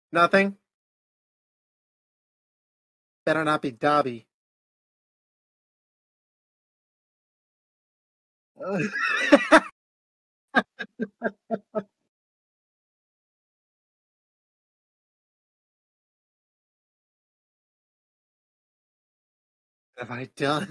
Nothing? Better not be Dabi. Have I done?